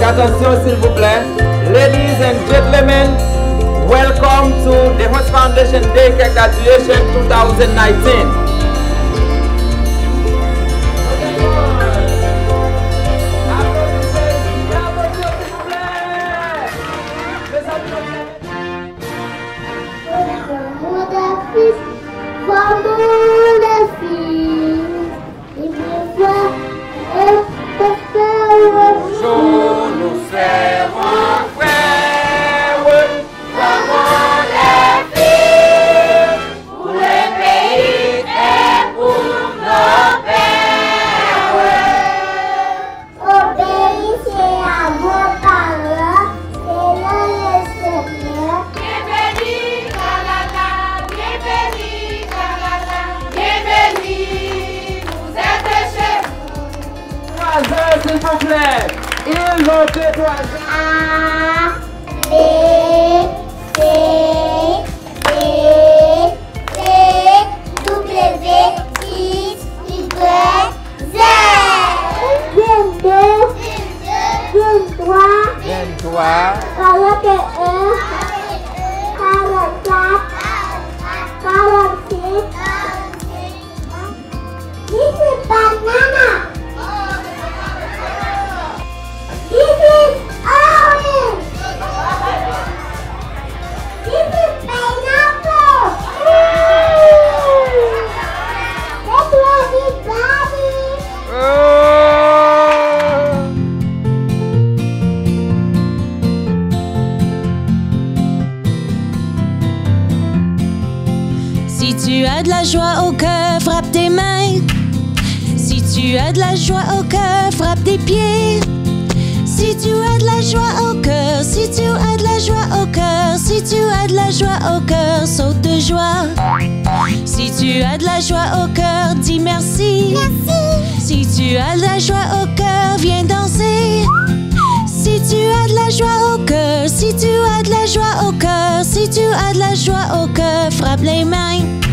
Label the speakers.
Speaker 1: attention s'il vous plaît. Ladies and gentlemen, welcome to the Hotes Foundation Daycare Graduation 2019. S'il vous plaît, ils ont été 3
Speaker 2: A, B, C, D, E, W, X, Y, Z. 22, 23, 41, 44, 46. This is banana. This is orange. This is pineapple. This one is Bobby.
Speaker 3: Si tu as de la joie au cœur, frappe tes mains. Si tu as de la joie au cœur, frappe tes pieds. Si tu as de la joie au cœur, si tu as de la joie au cœur, si tu as de la joie au cœur, saute de joie. Si tu as de la joie au cœur, dis merci. Si tu as de la joie au cœur, viens danser. Si tu as de la joie au cœur, si tu as de la joie au cœur, si tu as de la joie au cœur, frappe les mains.